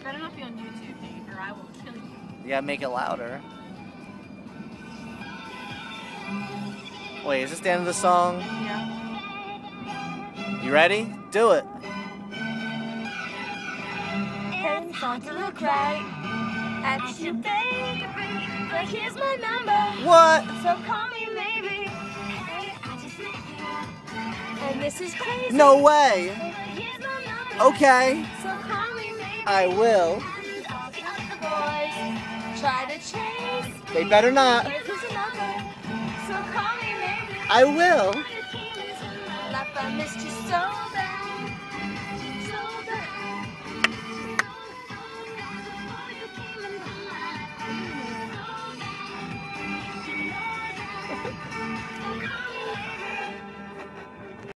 better not be on YouTube, Nate, or I will kill you. You gotta make it louder. Wait, is this the end of the song? Yeah. You ready? Do it. It's hard to look right at you, baby, but here's my number. What? So call me maybe. Hey, I just met you, and this is crazy. No way. Here's my number. Okay. So call me maybe. I will. And all the other boys try to chase. They better not. Here's his number. So call me maybe. I will. Life I missed you so.